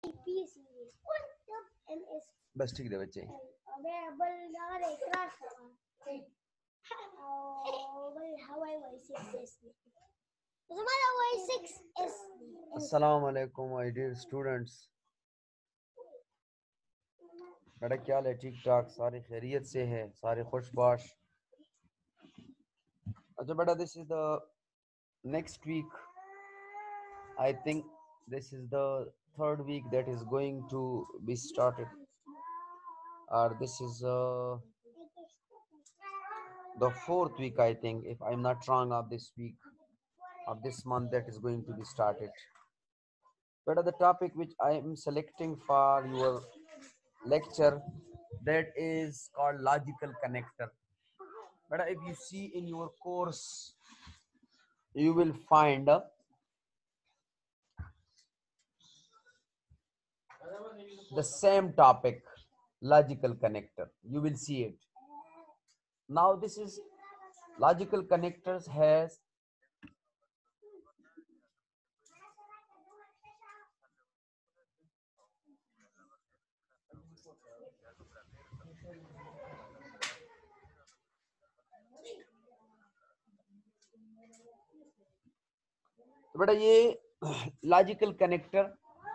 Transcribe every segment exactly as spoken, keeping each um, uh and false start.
बस ठीक है बच्चे अस्सलाम वालेकुम माय डियर स्टूडेंट्स। बेटा क्या हाल है? ठीक ठाक, सारी खैरियत से है, सारे खुशबाश। अच्छा बेटा, this is the next week, I think this is the third week that is going to be started, or this is uh, the fourth week, I think, if I'm not wrong, of this week, of this month that is going to be started. But the topic which I am selecting for your lecture, that is called logical connector. But if you see in your course, you will find uh, the same topic, logical connector. You will see it. Now this is logical connectors has बेटा ये logical connector,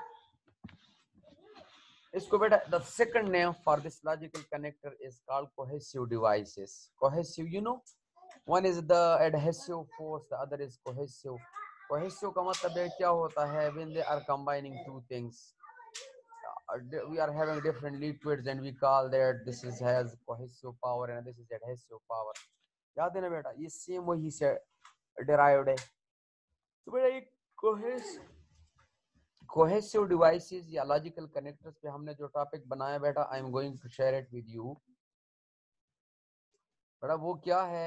इसको बेटा the second name for this logical connector is called cohesive devices. Cohesive, you know, one is the adhesive force, the other is cohesive. Cohesive का मतलब है क्या होता है? When they are combining two things, we are having different liquids and we call that this is has cohesive power and this is adhesive power. याद है ना बेटा? ये सेम वही से derived है. तो बेटा ये cohesive कोहेसिव डिवाइसेस या लॉजिकल कनेक्टर्स पे हमने जो टॉपिक बनाया बेटा, I am going to share it with you. बेटा वो क्या है?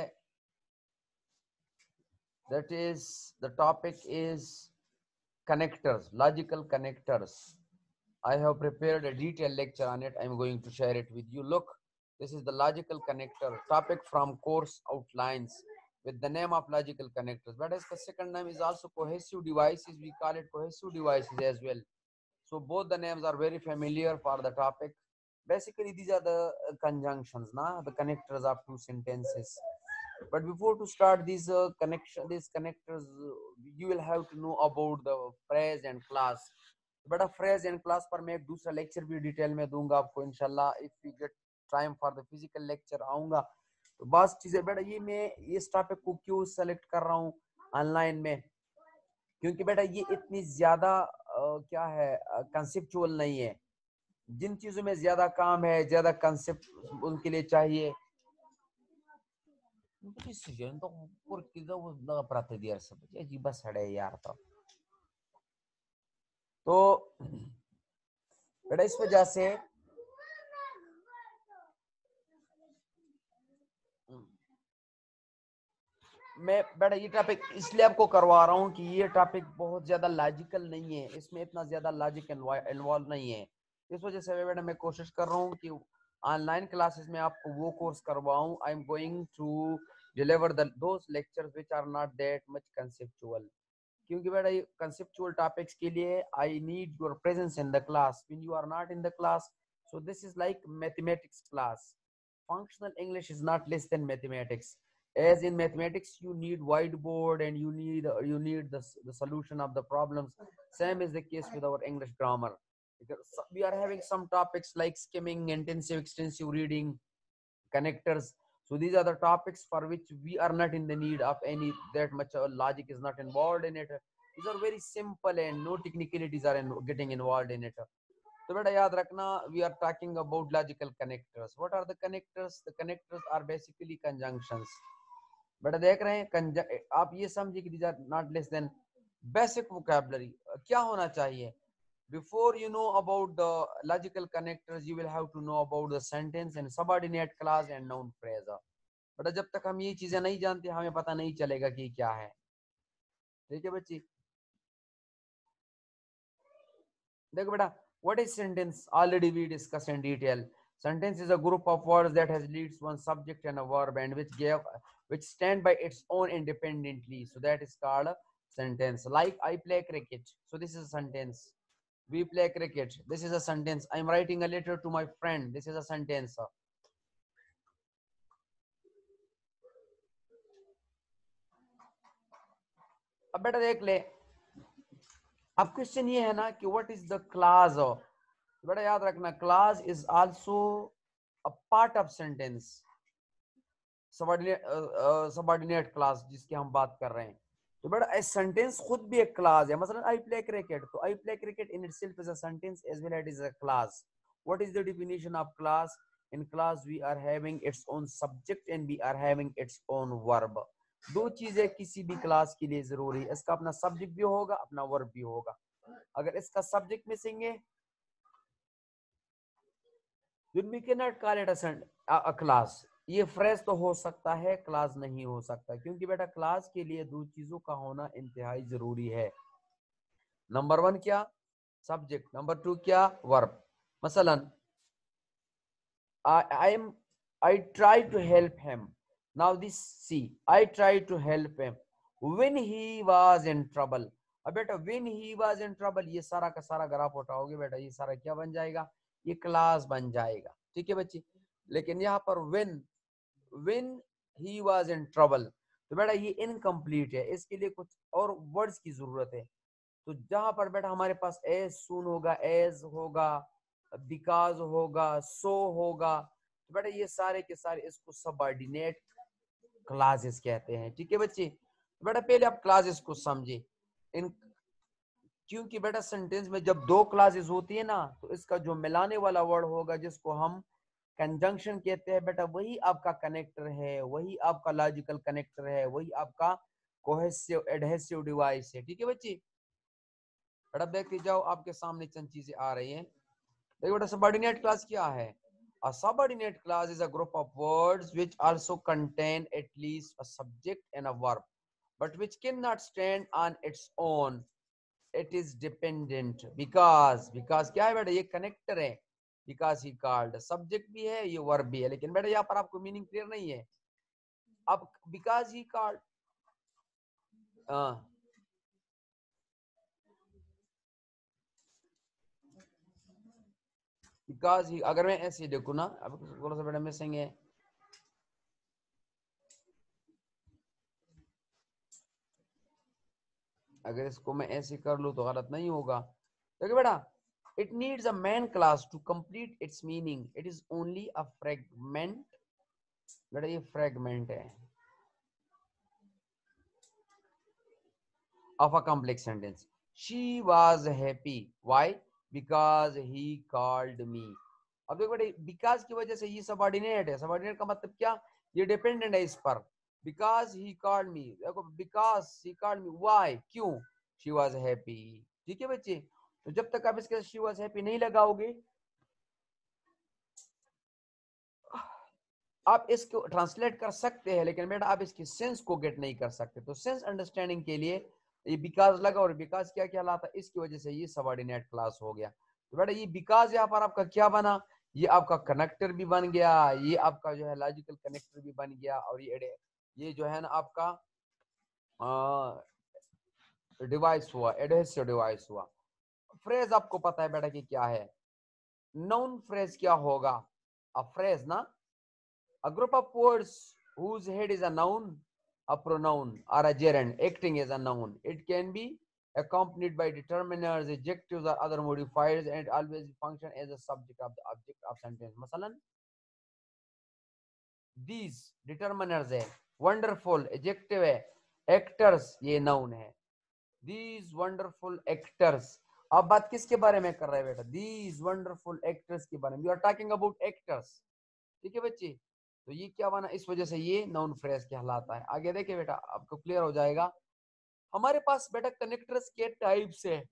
That is the topic is connectors, logical connectors. I have prepared a detailed lecture on it. I am going to share it with you. Look, this is the logical connector topic from course outlines with the name of logical connectors. But as the second name is also cohesive devices, we call it cohesive devices as well. So both the names are very familiar for the topic. Basically, these are the uh, conjunctions, na? The connectors of two sentences. But before to start these uh, connection, these connectors, uh, you will have to know about the phrase and class. बेटा phrase and class पर मैं एक दूसरा lecture भी detail में दूंगा आपको इंशाल्लाह। If we get time for the physical lecture आऊंगा तो बस चीजें बेटा, ये मैं इस टॉपिक को क्यों सेलेक्ट कर रहा हूँ ऑनलाइन में, क्योंकि बेटा ये इतनी ज्यादा क्या है, कंसेप्चुअल नहीं है। जिन चीजों में ज्यादा काम है, ज्यादा कंसेप्ट उनके लिए चाहिए। तो बेटा इस वजह से मैं बेटा ये टॉपिक इसलिए आपको करवा रहा हूँ कि ये टॉपिक बहुत ज्यादा लॉजिकल नहीं है, इसमें इतना ज्यादा लॉजिक इन्वॉल्व नहीं है। इस वजह से बेटा मैं कोशिश कर रहा हूँ कि ऑनलाइन क्लासेस में आपको वो कोर्स करवाऊं। I am going to deliver the those lectures which are not that much conceptual, क्योंकि बेटा ये कंसेप्चुअल टॉपिक्स के लिए I need your presence in the class. When you are not in the class, so this is like mathematics class. Functional English is not less than mathematics. As in mathematics you need whiteboard and you need uh, you need the, the solution of the problems. Same is the case with our English grammar, because we are having some topics like skimming, intensive, extensive reading, connectors. So these are the topics for which we are not in the need of any that much uh, logic is not involved in it. These are very simple and no technicalities are in, getting involved in it. तो बेटा याद रखना, we are talking about logical connectors. What are the connectors? The connectors are basically conjunctions. बेटा देख रहे हैं, आप ये समझिए कि these are not less than basic vocabulary. क्या होना चाहिए? Before you know about the logical connectors, you will have to know about the sentence and subordinate clause and noun phrase. बेटा जब तक हम ये चीजें नहीं जानते, हमें पता नहीं चलेगा कि क्या है। ठीक है बच्ची? देखो बेटा, what is sentence? Already we discussed in detail. Sentence is a group of words that has leads one subject and a verb and which give which stand by its own independently. So that is called a sentence. Like I play cricket. So this is a sentence. We play cricket. This is a sentence. I'm writing a letter to my friend. This is a sentence. अब बेटा देख ले, अब question ये है ना कि what is the clause of, बेटा याद रखना clause is also a part of sentence, subordinate subordinate clause जिसकी हम बात कर रहे हैं। तो बेटा ए सेंटेंस खुद भी एक क्लास है। मसलन आई प्ले क्रिकेट, तो I play cricket in itself is a sentence as well as is a clause. What is the definition of clause? In clause we are having its own subject and we are having its own verb. दो चीजें किसी भी class के लिए जरूरी है, इसका अपना सब्जेक्ट भी होगा, अपना वर्ब भी होगा। अगर इसका सब्जेक्ट मिसिंग है then we cannot call it a, a class। ये फ्रेज तो हो सकता है, क्लास नहीं हो सकता, क्योंकि बेटा क्लास के लिए दो चीजों का होना इंतहाई जरूरी है। नंबर वन क्या? सब्जेक्ट। नंबर टू क्या? वर्ब। मसलन I am I try to help him. Now this see I try to help him when he was in trouble। अब बेटा when he was in trouble ये सारा का सारा अगर आप उठाओगे बेटा ये सारा क्या बन जाएगा? ये क्लास बन जाएगा। ठीक है बच्ची, लेकिन यहाँ पर when when he was in trouble तो बेटा ये इनकम्प्लीट है, इसके लिए कुछ और वर्ड्स की जरूरत है। तो जहां पर बेटा हमारे पास एज सून होगा, एज होगा, बिकॉज होगा, सो होगा, तो बेटा ये सारे के सारे इसको सबऑर्डिनेट क्लासेस कहते हैं। ठीक है बच्चे, तो बेटा पहले आप क्लासेस को समझे। इन क्योंकि बेटा सेंटेंस में जब दो क्लासेस होती है ना तो इसका जो मिलाने वाला वर्ड होगा जिसको हम कंजंक्शन कहते हैं बेटा, वही आपका कनेक्टर है, वही आपका लॉजिकल कनेक्टर है, वही आपका कोहेसिव एडहेसिव डिवाइस है। ठीक है बच्चे, बेटा देखते जाओ आपके सामने चंद चीजें आ रही हैं। देखो बेटा सबऑर्डिनेट क्लास क्या है? A subordinate class is a group of words which also contain at least a subject and a verb, but which cannot stand on its own. It is dependent because because क्या है बेटा? ये connector है। because he called subject भी है, ये verb भी है, लेकिन बेटा यहाँ पर आपको मीनिंग क्लियर नहीं है। अब because he called हाँ बिकॉज ही, अगर मैं ऐसे देखूं ना, अब थोड़ा सा बेटा मिसिंग है, अगर इसको मैं ऐसे कर लूं तो गलत नहीं होगा। देखिए बेटा, it needs a main clause to complete its meaning, it is only a fragment. बेटा ये फ्रेगमेंट है of a complex sentence। She was happy, why? Because he called me। अब देखो बेटे because की वजह से ये सबऑर्डिनेट है। सबऑर्डिनेट का मतलब क्या? ये डिपेंडेंट है इस पर। because he called me, देखो because he called me, why? क्यों? she was happy। ठीक है बच्चे, तो जब तक आप इसके she was happy नहीं लगाओगे आप इसको ट्रांसलेट कर सकते हैं, लेकिन बेटा आप इसकी सेंस को गेट नहीं कर सकते। तो सेंस अंडरस्टैंडिंग के लिए ये बिकॉज लगा, और बिकॉज क्या क्या लाता, इसकी वजह से ये सबऑर्डिनेट क्लास हो गया। तो बेटा ये बिकॉज यहाँ पर आपका क्या बना? ये आपका कनेक्टर भी बन गया, ये आपका जो है लॉजिकल कनेक्टर भी बन गया, और ये ये जो है ना आपका डिवाइस हुआ, एडहेसिव डिवाइस हुआ। फ्रेज आपको पता है बेटा कि क्या है? नाउन फ्रेज क्या होगा? अ फ्रेज ना, a group of words whose head is a noun, a pronoun, or a gerund acting as a noun. It can be accompanied by determiners, adjectives, or other modifiers, and it always function as a subject of the object of sentence। मसलन these determiners है, wonderful adjective है, actors ये noun है। these wonderful actors, अब बात किसके बारे में कर रहे हैं बेटा? these wonderful actors के बारे में। you are talking about actors। ठीक है बच्चे, तो ये क्या बना? इस वजह से ये नाउन फ्रेज कहलाता है। आगे देखिए बेटा आपको क्लियर हो जाएगा। हमारे पास बेटा कनेक्टर्स के टाइप्स है।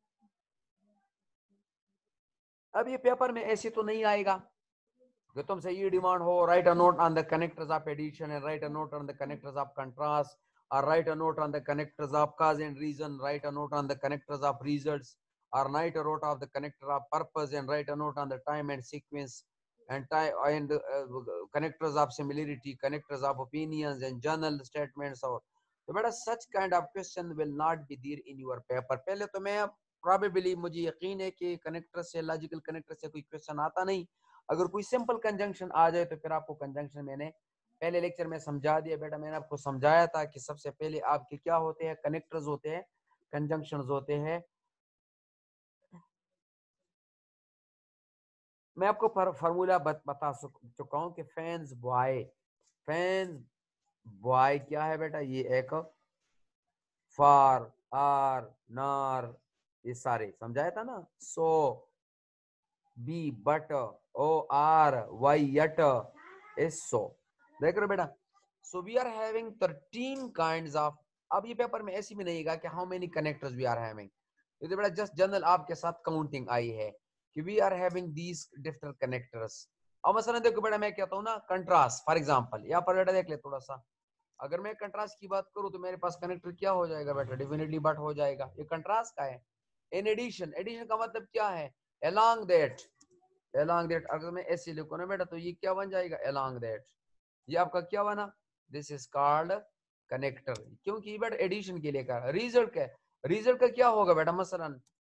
अब ये पेपर में ऐसे तो नहीं आएगा कि तुमसे ये डिमांड हो write a note on the connectors of addition and write a note on the connectors of contrast, और write a note on the connectors of cause and reason, write a note on the connectors of results, और write a note of the connector of purpose and write a note on the time and sequence and time and uh, connectors of similarity, connectors of opinions and journal statements। और तो बेटा such kind of question will not be there in your paper। पहले तो मैं probably मुझे यकीन है कि कनेक्टर से, लॉजिकल कनेक्टर से कोई क्वेश्चन आता नहीं। अगर कोई सिंपल कंजंक्शन आ जाए तो फिर आपको कंजंक्शन मैंने पहले लेक्चर में समझा दिया बेटा। मैंने आपको समझाया था कि सबसे पहले आपके क्या होते हैं, कनेक्टर्स होते हैं, कंजंक्शंस होते हैं। मैं आपको फार्मूला बता चुका हूं कि फैंस बॉय, फैंस बॉय क्या है बेटा, ये एक फार, आर, नार, ये सारे समझाया था ना। So, B, but, O, or, Y, yet, S so. देख रहे बेटा। So we are having thirteen kinds of. अब ये पेपर में ऐसी भी नहीं है कि how many connectors we are having. ये तो बेटा जस्ट जनरल आपके साथ काउंटिंग आई है कि we are having these different connectors. अब मसलन देखो बेटा, मैं कहता हूँ ना कंट्रास्ट, फॉर एग्जांपल यहाँ पर बेटा देख ले थोड़ा सा। अगर मैं कंट्रास्ट की बात करूं तो मेरे पास कनेक्टर क्या हो जाएगा बेटा, डेफिनेटली बट हो जाएगा। ये कंट्रास्ट का है। इन एडिशन, एडिशन का मतलब क्या है, along that, along that। अगर मैं ऐसे लिखूं ना बेटा तो ये क्या बन जाएगा, along that। ये आपका क्या बना, दिस इज कॉल्ड कनेक्टर, क्योंकि बेटा एडिशन के लिए कहा। रिजल्ट क्या है, रिजल्ट का क्या होगा बेटा, मसलन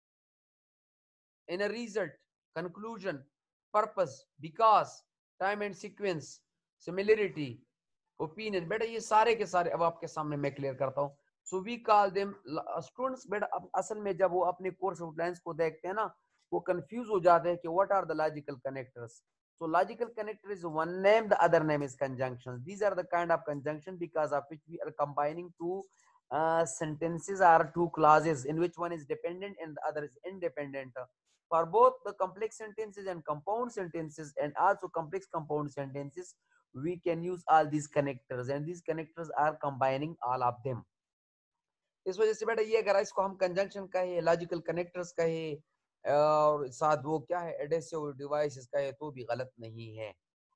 in a result, conclusion, purpose, because, time and sequence, similarity, opinion. बेटा ये सारे के सारे अब आपके सामने मैं क्लियर करता हूँ। So we call them students. बेटा अब असल में जब वो अपने कोर्स आउटलाइंस को देखते हैं ना, वो कंफ्यूज हो जाते हैं कि what are the logical connectors. So logical connector is one name, the other name is conjunctions. These are the kind of conjunction because of which we are combining two uh, sentences or two clauses in which one is dependent and the other is independent. For both the complex sentences and compound sentences and also complex compound sentences, we can use all these connectors and these connectors are combining all of them. इस वजह से बेटा ये अगर इसको हम conjunction कहे, logical connectors कहे और साथ वो क्या है एडेसिव डिवाइसेस कहे तो भी गलत नहीं है।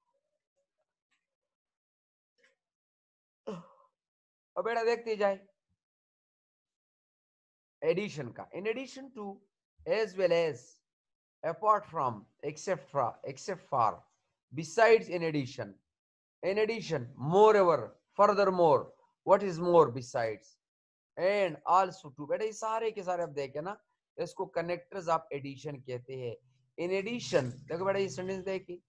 अब बेटा देखते जाए एडिशन का। In addition to, as well as, apart from, except for, except for, besides, in addition, in addition, moreover, furthermore, what is more, besides, and also too. बेटा ये सारे के सारे अब देखे ना, इसको कनेक्टर्स ऑफ एडिशन कहते हैं। इन एडिशन देखो बेटा ये सेंटेंस देखिए,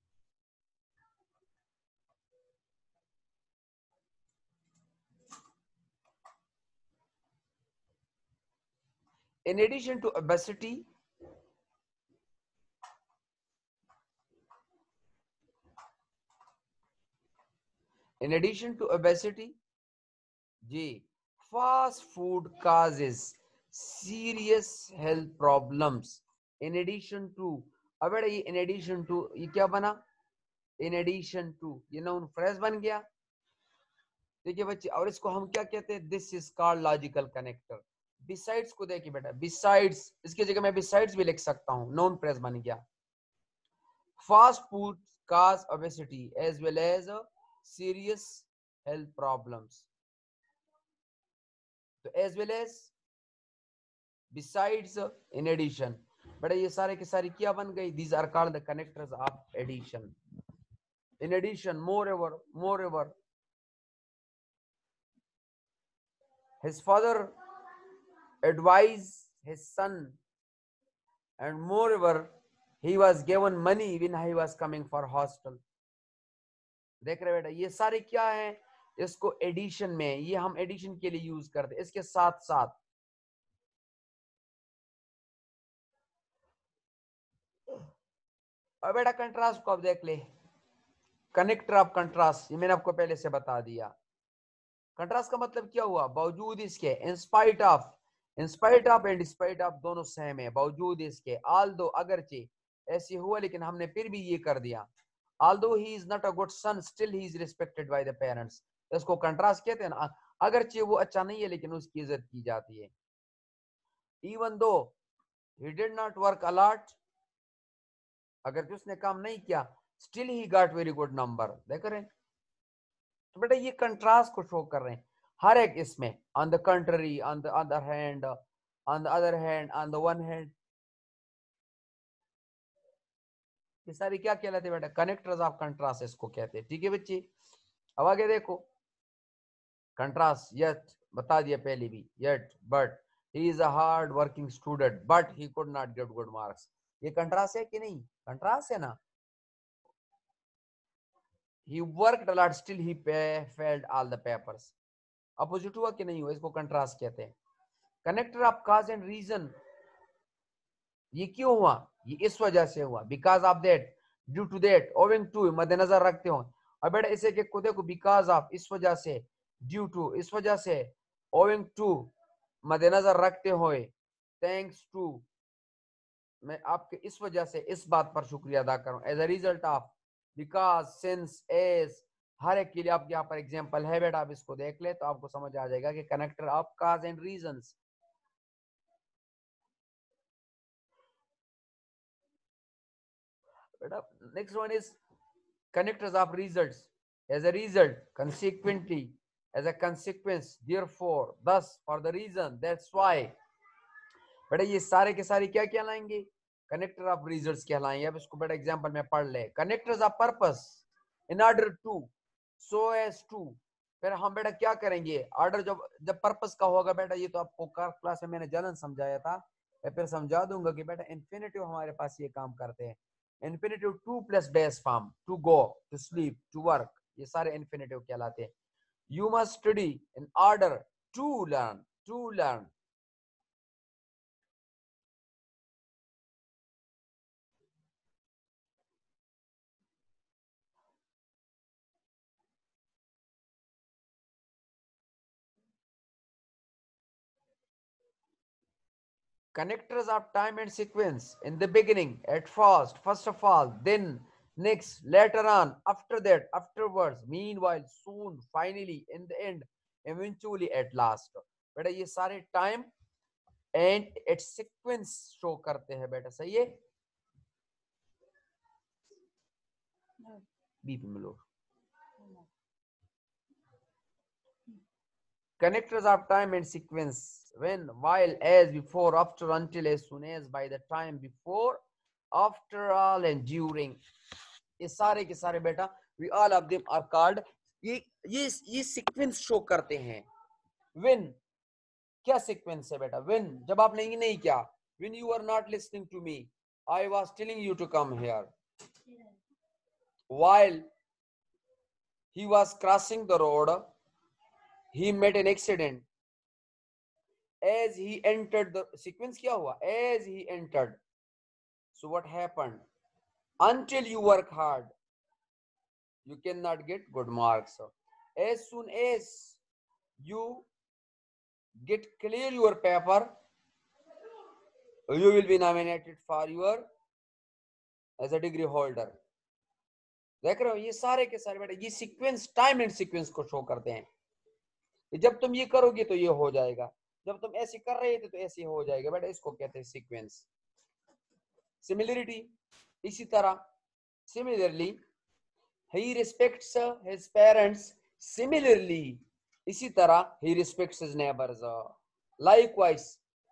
in addition to obesity, in addition to obesity, ji, fast food causes serious health problems. In addition to, अब बेटा ये in addition to ये क्या बना, in addition to ये नाउन फ्रेज बन गया। देखिए बच्चे, और इसको हम क्या कहते हैं, this is called logical connector. Besides को देखिए बेटा, बिसाइड्स इसकी जगह मैं बिसाइड्स भी लिख सकता हूँ, नाउन फ्रेज बन गया। Fast food cause obesity as well as uh, serious health problems. So as well as, besides, uh, in addition, बेटा ये सारे के सारे क्या बन गई, these are called the connectors of addition. In addition, moreover, moreover, his father advised his son, and moreover, he was given money when he was coming for hostel. देख रहे बेटा ये सारे क्या है, इसको एडिशन में, ये हम एडिशन के लिए यूज करते हैं। इसके साथ साथ अब बेटा कंट्रास्ट को अब देख ले, कनेक्टर ऑफ कंट्रास्ट, ये मैंने आपको पहले से बता दिया। कंट्रास्ट का मतलब क्या हुआ, बावजूद इसके, in spite of, in spite of and spite of दोनों सेम है, बावजूद इसके, आल्दो अगरचे ऐसे हुआ लेकिन हमने फिर भी ये कर दिया। Although he is not a good son still he is respected by the parents. इसको कंट्रास्ट कहते हैं ना, अगरचे वो अच्छा नहीं है लेकिन उसकी इज्जत की जाती है। Even though he did not work a lot, अगर कि उसने काम नहीं किया, still he got very good number. देख रहे हैं तो बेटा ये कंट्रास्ट को शो कर रहे हैं हर एक इसमें, on the contrary, on the other hand, on the other hand, on the one hand, ये सारी क्या कहलाते हैं बेटा, कनेक्टर्स ऑफ कंट्रास्ट इसको कहते हैं। ठीक है बच्चे, अब आगे देखो कंट्रास्ट, यट बता दिया पहले भी, yet, but, he is a hard working student but he could not get good marks. ये कंट्रास्ट है कि नहीं? कंट्रास्ट है ना. he worked a lot still he failed all the papers. Opposite हुआ कि नहीं हुआ? इसको कंट्रास्ट कहते हैं. Connector of cause and reason, ये क्यों हुआ? ये इस वजह से हुआ. Because of that, due to that, owing to, मद्देनजर रखते हो. अब बेटा इसे के को देखो, बिकॉज ऑफ इस वजह से, ड्यू टू इस वजह से, ओविंग टू मद्देनजर रखते हुए, थैंक्स टू मैं आपके इस वजह से इस बात पर शुक्रिया अदा करूं, as a result of, because, since, as, हर एक के लिए आपके यहाँ पर एग्जांपल है बेटा. आप इसको देख ले तो आपको समझ आ जाएगा कि connector of cause and reasons. बेटा next one is connectors of results. As a result, consequently, as a consequence, therefore, thus, for the reason, that's why. बेटा ये सारे के सारे क्या कहलाएंगे? कनेक्टर ऑफ रिजल्ट्स कहलाएंगे. अब इसको बेटा एग्जांपल में पढ़ ले. Connectors of purpose, in order to, so as to. फिर हम बेटा क्या करेंगे? ऑर्डर जब जब पर्पस का होगा बेटा, ये तो आपको क्लास में मैंने जनरल समझाया था, मैं फिर समझा दूंगा कि बेटा इन्फिनेटिव हमारे पास ये काम करते हैं. Infinitive to plus base form, to go, to sleep, to work, ये सारे इन्फिनेटिव कहलाते हैं. You must study in order to learn, to learn. Connectors of time and sequence, in the beginning, at first, first of all, then, next, later on, after that, afterwards, meanwhile, soon, finally, in the end, eventually, at last. बेटा ये सारे time and its sequence show करते हैं बेटा. सही है? Beep में लो. Connectors of time and sequence, when, while, as, before, after, until, as soon as, by the time, before, after all, and during. ये सारे के सारे बेटा, we all of them are called, ये ये ये सीक्वेंस शो करते हैं. when, क्या सीक्वेंस है बेटा? when, जब आपने ये नहीं किया, when you are not listening to me, I was telling you to come here. while he was crossing the road, he met an accident. as he entered the, sequence क्या हुआ? as he entered, so what happened? until you work hard, you cannot get good marks. as soon as you get clear your paper, you will be nominated for your as a degree holder. देख रहे हो? ये सारे के सारे बेटा ये sequence, time and sequence को शो करते हैं. जब तुम ये करोगे तो ये हो जाएगा, जब तुम ऐसे कर रहे थे तो ऐसे हो जाएगा बेटा. इसको कहते हैं सीक्वेंस. सिमिलरिटी, इसी तरह, similarly, he respects his parents. similarly, इसी तरह, he respects his neighbors. likewise,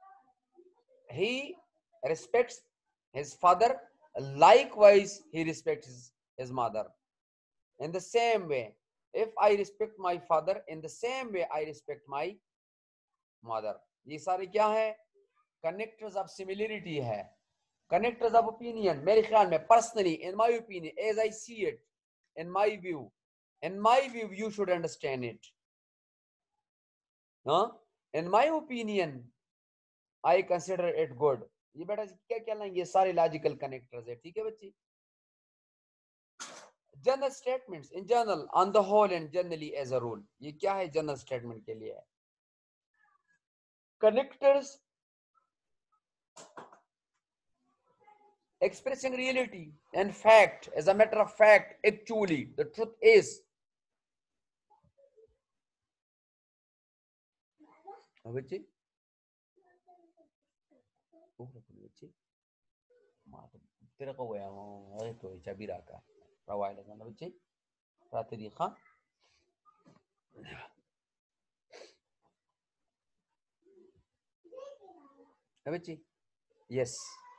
he respects his father. likewise, he respects his, his mother. in the same way, if I respect my father, in the same way I respect my mother. ये सारे क्या है? connectors of similarity है. connectors of opinion, मेरे ख्याल में, personally, in my opinion, as I see it, in my view, in my view, you should understand it. huh? in my opinion, I consider it good. ये बेटा क्या कहलाएंगे? ये सारे लॉजिकल कनेक्टर्स है. ठीक है बच्ची? General statements, in general, on the whole, and generally, as a rule. ये क्या है? जनरल स्टेटमेंट के लिए है. Connectors expressing reality and fact, as a matter of fact, actually, the truth is. बच्ची बच्ची तेरा को है वो तो चबीरा का रवायला ना बच्ची रात्रि खां बच्ची. yes,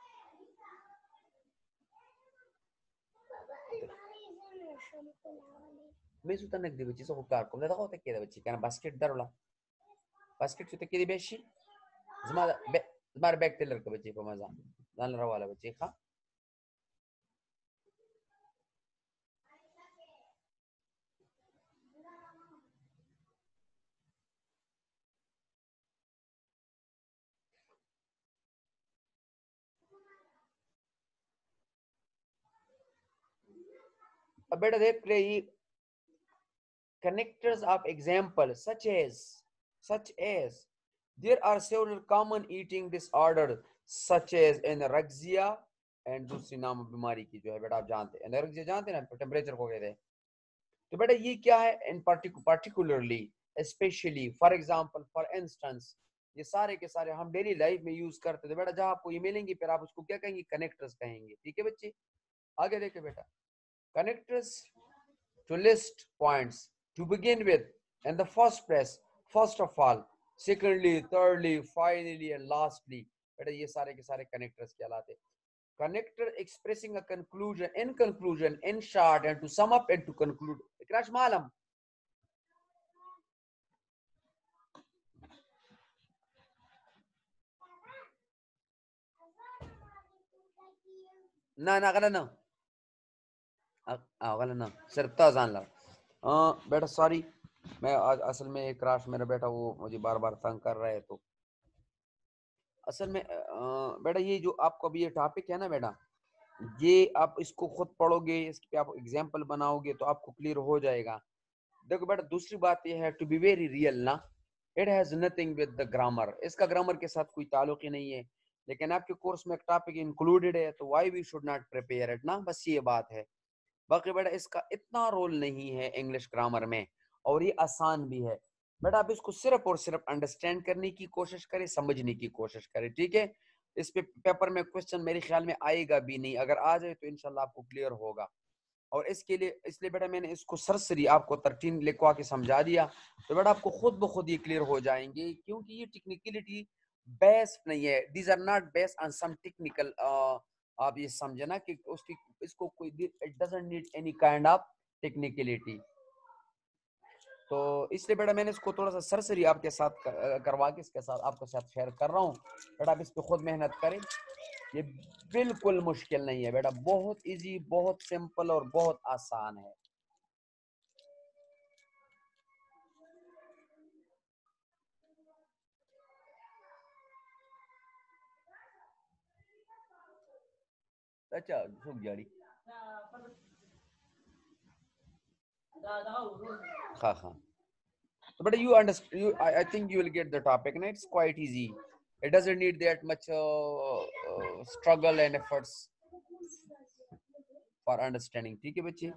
मैं सुता नक दी बच्ची सो कार को लगा होता क्या बच्ची क्या बास्केट दरोला बास्केट सुते क्या दी बेशी तुम्हारा तुम्हारे बैक टेलर के बच्चे को मजा जान रहा वाला बच्चे खा अब बेटा देख रही connectors of example such as such as there are several common eating disorders such as anorexia and दूसरी नाम बीमारी की जो है बेटा आप जानते हैं anorexia जानते हैं ना टेम्परेचर को कहते हैं तो बेटा ये क्या है in particularly especially for example for instance ये सारे के सारे हम डेली लाइफ में यूज करते थे बेटा जहां आपको ये मिलेंगे फिर आप उसको क्या कहेंगे कनेक्टर्स कहेंगे ठीक है बच्चे आगे देखे बेटा connectors to list points to begin with and the first place first of all secondly thirdly finally and lastly बेटा ये सारे के सारे connectors कहलाते connector expressing a conclusion in conclusion in short and to sum up and to conclude इकराश मालम ना ना गलत ना आ गलत ना सिर्फ ताजान ला बेटा सॉरी मैं आज असल में एक क्राश मेरा बेटा वो मुझे बार बार तंग कर रहा है तो असल में बेटा ये जो आपको अभी ये टॉपिक है ना बेटा ये आप इसको खुद पढ़ोगे इस पे आप एग्जांपल बनाओगे तो आपको क्लियर हो जाएगा देखो बेटा दूसरी बात ये है टू बी वेरी रियल ना it has nothing with the grammar इसका ग्रामर के साथ कोई ताल्लुक ही नहीं है लेकिन आपके कोर्स में एक टॉपिक इंक्लूडेड है तो why we should not prepare it ना बस ये बात है बाकी बेटा इसका इतना रोल नहीं है इंग्लिश ग्रामर में और ये आसान भी है बेटा आप इसको सिर्फ और सिर्फ अंडरस्टैंड करने की कोशिश करें समझने की कोशिश करें ठीक है इस पे पेपर में क्वेश्चन मेरे ख्याल में आएगा भी नहीं अगर आ जाए तो इंशाल्लाह आपको क्लियर होगा और इसके लिए इसलिए बेटा मैंने इसको सरसरी आपको थर्टीन लिखवा के समझा दिया तो बेटा आपको खुद ब खुद ये क्लियर हो जाएंगे क्योंकि ये टेक्निकलिटी बेस्ड नहीं है these are not based on some technical आप ये समझे ना कि उसकी इसको कोई it doesn't need any kind of technicality तो इसलिए बेटा मैंने इसको थोड़ा सा सरसरी आपके साथ करवा के इसके साथ आपके साथ शेयर कर रहा हूँ बेटा आप इस पे खुद मेहनत करें ये बिल्कुल मुश्किल नहीं है बेटा बहुत इजी बहुत सिंपल और बहुत आसान है अच्छा सूख जाड़ी हाँ हाँ but you understand you I, I think you will get the topic and it's quite easy it doesn't need that much uh, uh, struggle and efforts for understanding ठीक है बच्चे